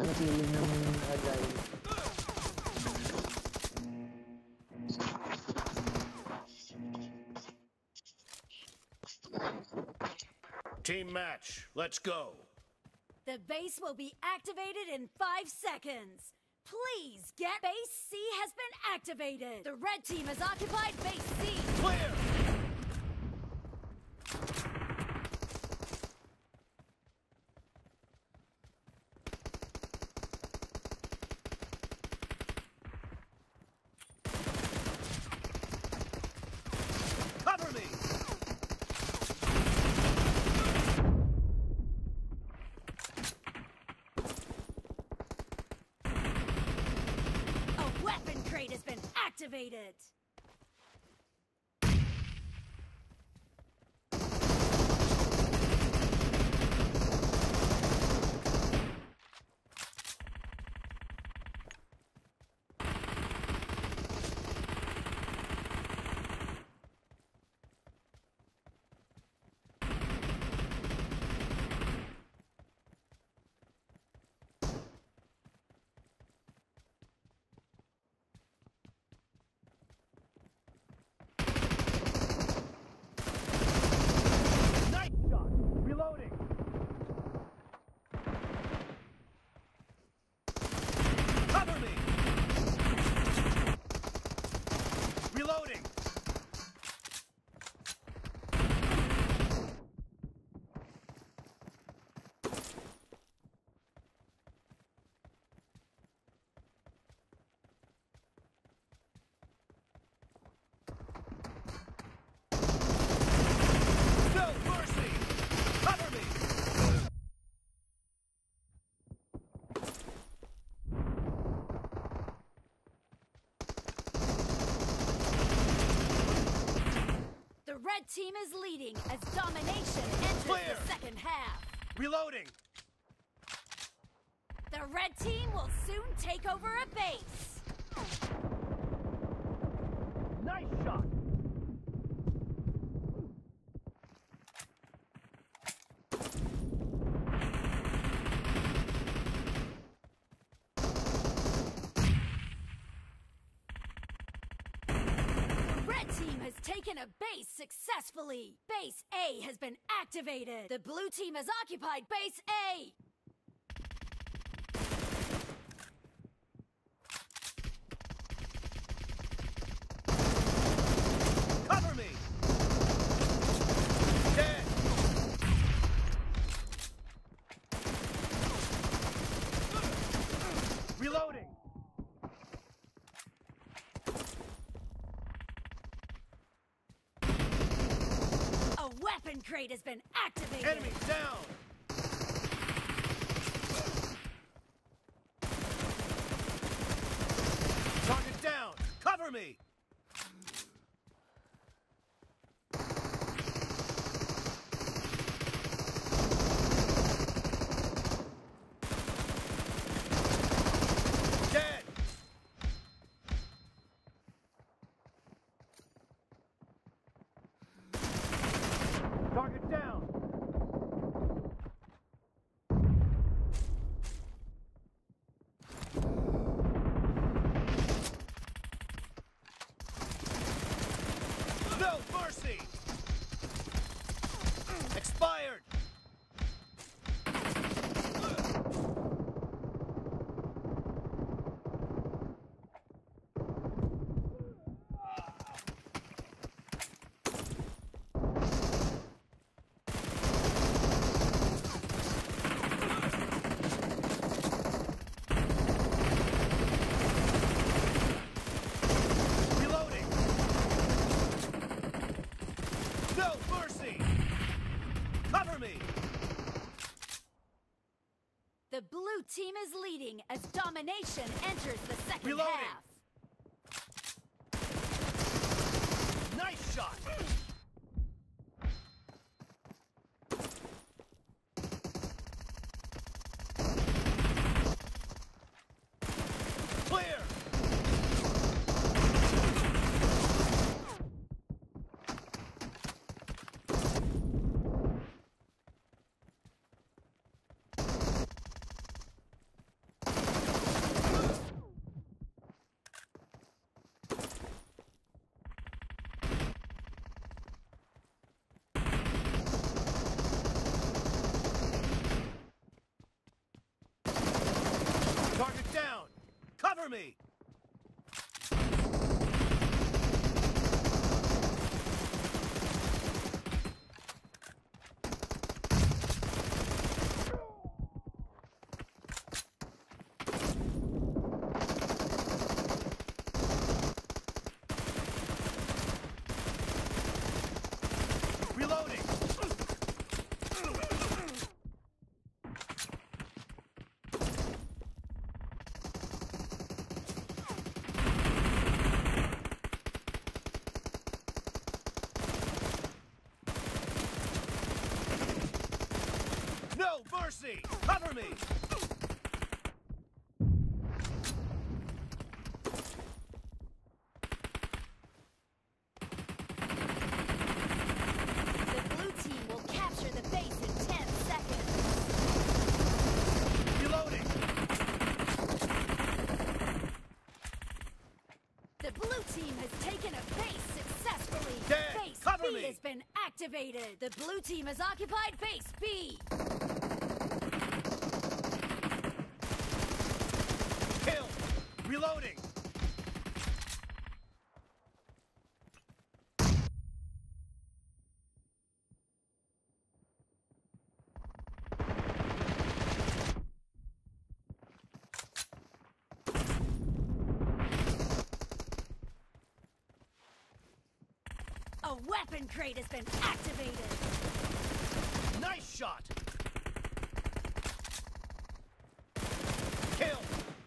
ang feeling ng agile. Team match, let's go. The base will be activated in 5 seconds. Please get base C has been activated. The red team has occupied base C. Clear! Cover me! A weapon crate has been activated. Nice shot! Reloading! Cover me! Reloading! No mercy! Cover me! The red team is leading as Domination enters Clear. the second half. Reloading! The red team will soon take over a base. Nice shot! The red team has taken a base successfully. Base A has been activated. The blue team has occupied base A. Cover me! Dead! Reloading! A weapon crate has been activated. Enemy down! Target down! Cover me! Dead! Target down! No mercy! Expired! Reloading! No mercy! Cover me! The blue team is leading as Domination enters the second Reloading. half. Nice shot! Clear! Cover me! Reloading! No mercy! Cover me! The blue team will capture the base in 10 seconds. Reloading! The blue team has taken a base successfully. Dead. Base Cover B me. has been activated. The blue team has occupied base B. Kill! Reloading! A weapon crate has been activated. Nice shot! Kill!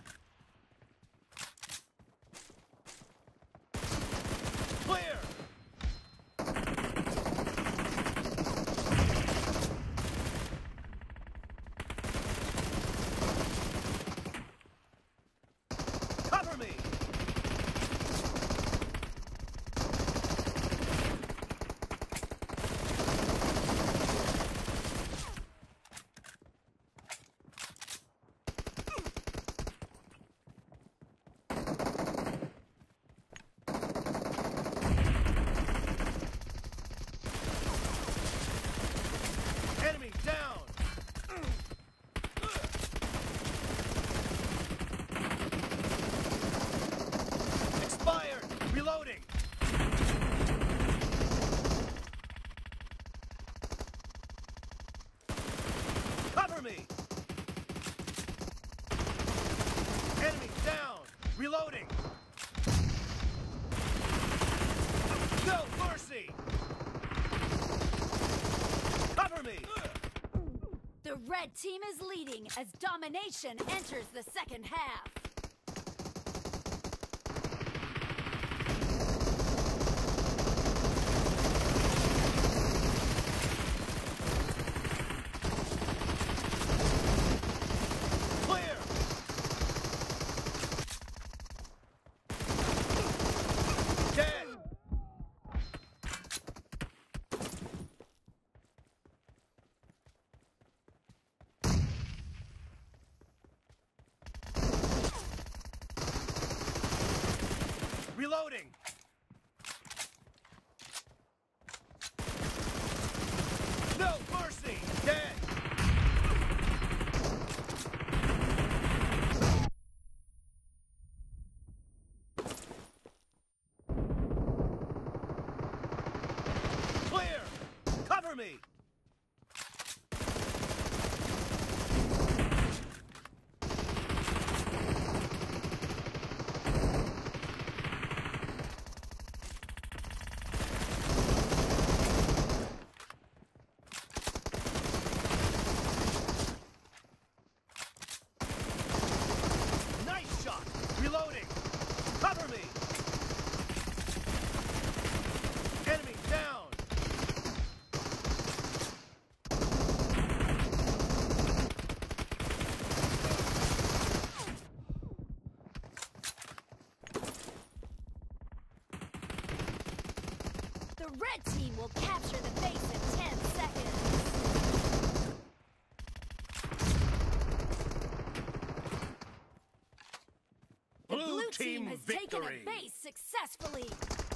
Clear! Cover me! Enemy down! Expired! Reloading! Cover me! Enemy down! Reloading! No mercy! Cover me! The red team is leading as Domination enters the second half. Clear! Dead! Reloading! No mercy! Dead! Clear! Cover me! Nice shot! Reloading! Cover me! Enemy down! The red team will capture the base in 10 seconds. The Blue blue team team has victory! taken a base successfully.